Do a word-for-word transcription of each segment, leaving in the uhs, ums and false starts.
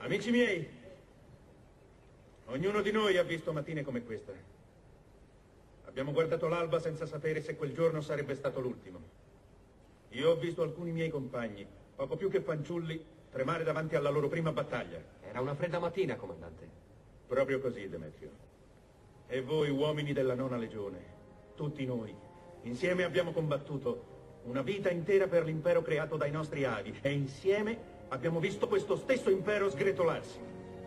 Amici miei, ognuno di noi ha visto mattine come questa. Abbiamo guardato l'alba senza sapere se quel giorno sarebbe stato l'ultimo. Io ho visto alcuni miei compagni, poco più che fanciulli, tremare davanti alla loro prima battaglia. Era una fredda mattina, comandante. Proprio così, Demetrio. E voi, uomini della nona legione, tutti noi, insieme abbiamo combattuto una vita intera per l'impero creato dai nostri avi, e insieme abbiamo visto questo stesso impero sgretolarsi.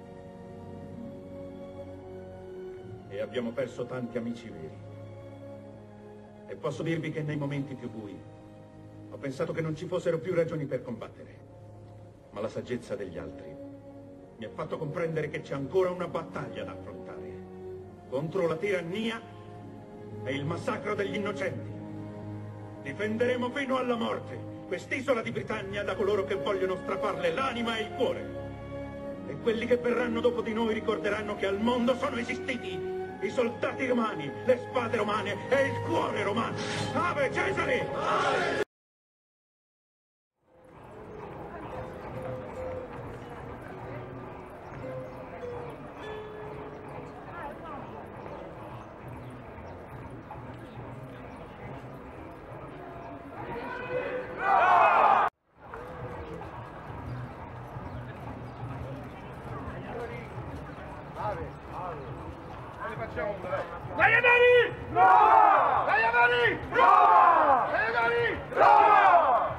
E abbiamo perso tanti amici veri. E posso dirvi che nei momenti più bui ho pensato che non ci fossero più ragioni per combattere. Ma la saggezza degli altri mi ha fatto comprendere che c'è ancora una battaglia da affrontare contro la tirannia e il massacro degli innocenti. Difenderemo fino alla morte quest'isola di Britannia da coloro che vogliono strapparle l'anima e il cuore. E quelli che verranno dopo di noi ricorderanno che al mondo sono esistiti i soldati romani, le spade romane e il cuore romano. Ave Cesare! Ave! Dai Amari! Roma! Dai Amari! Roma! Dai Amari! Roma!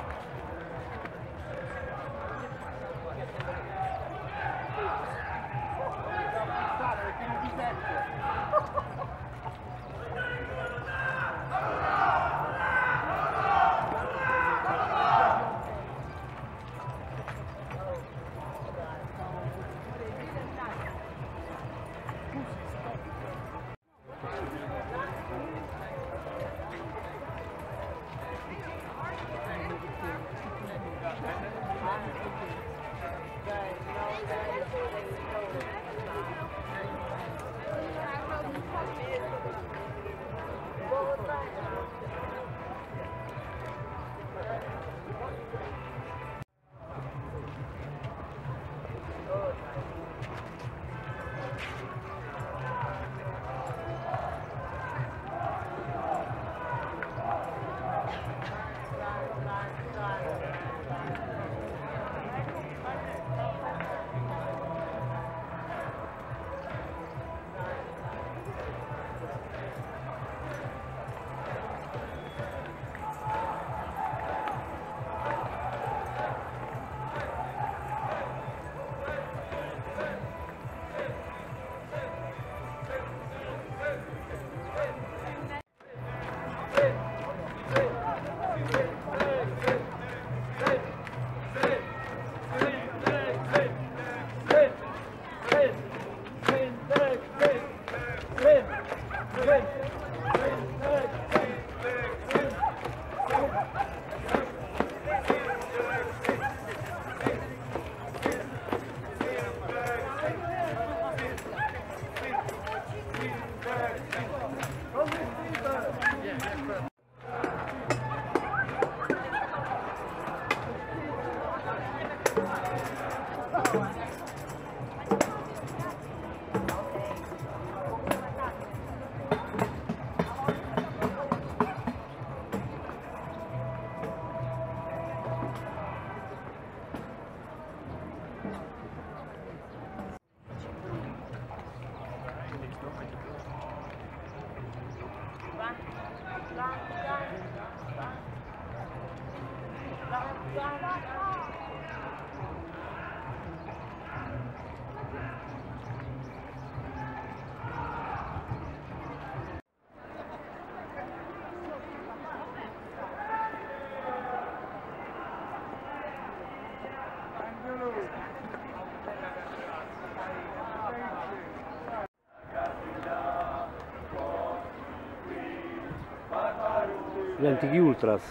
Gli antichi ultras.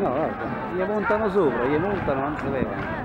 No, guarda, gli montano sopra, gli montano, non si levano.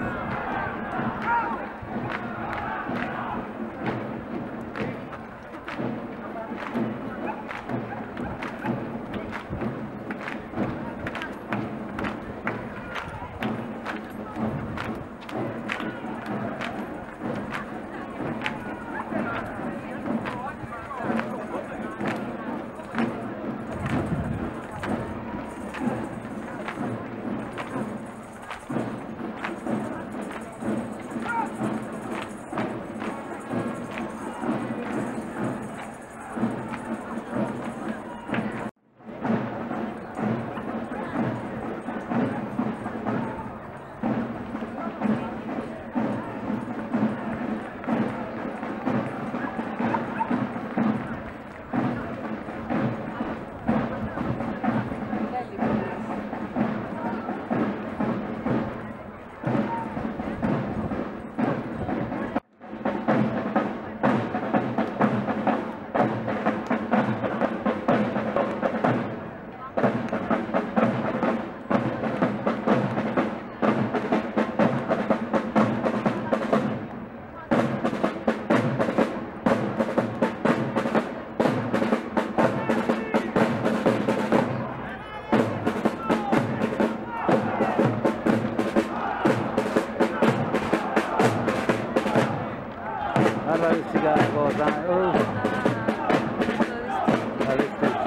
Guarda che si dà la cosa, oh. La vestaggia.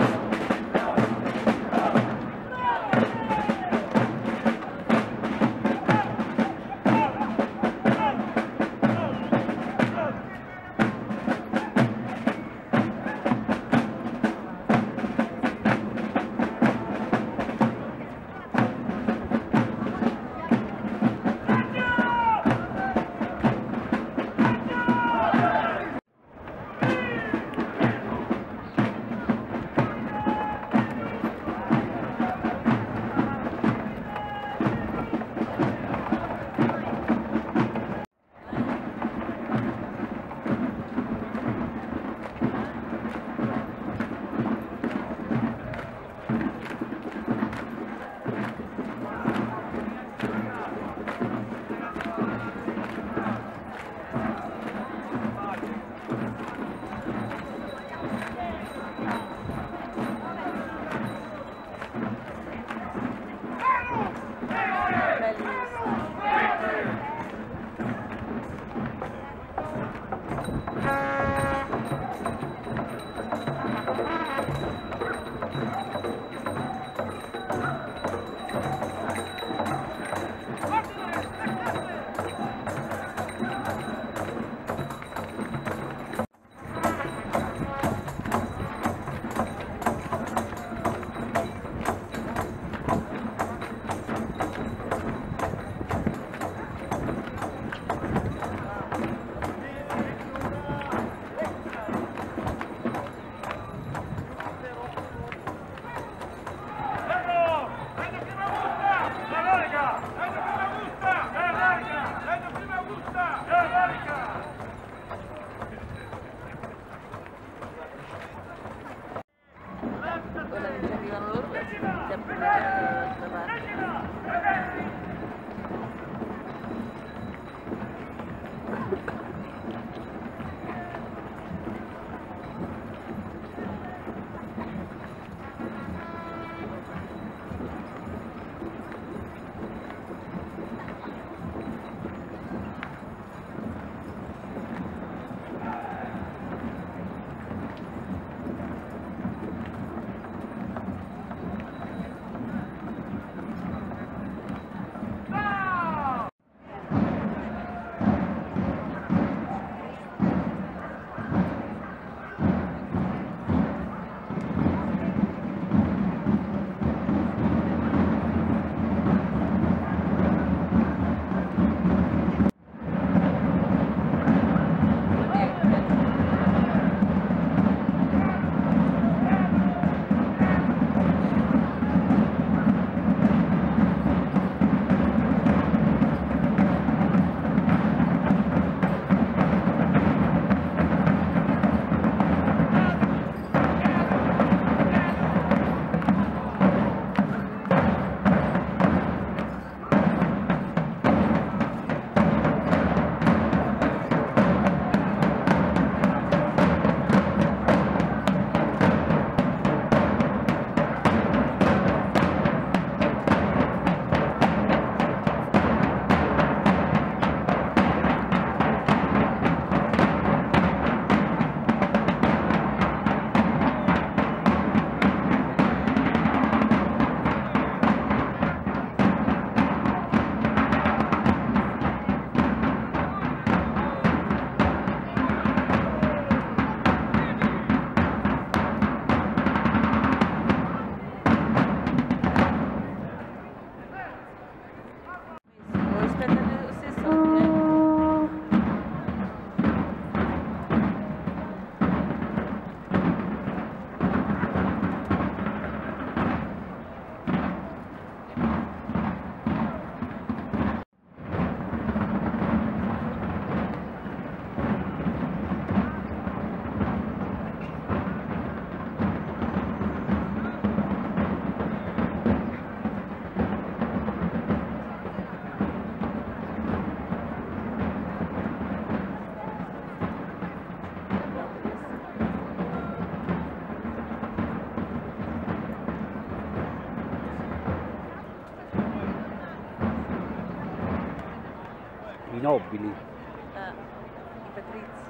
nobili. Eh, i patrizi.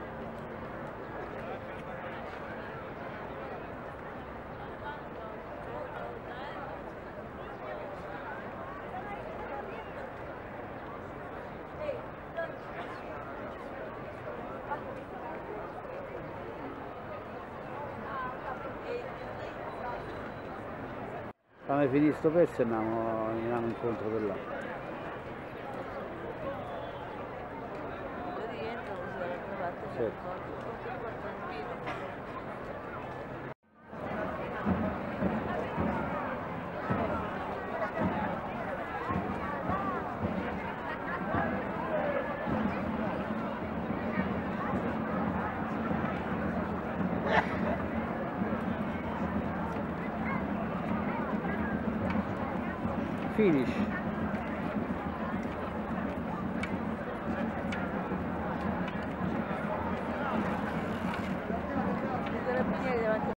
Quando finì sto pezzo andiamo, andiamo incontro per là. Io rientro così dall'altra parte c'è Certo. Finish.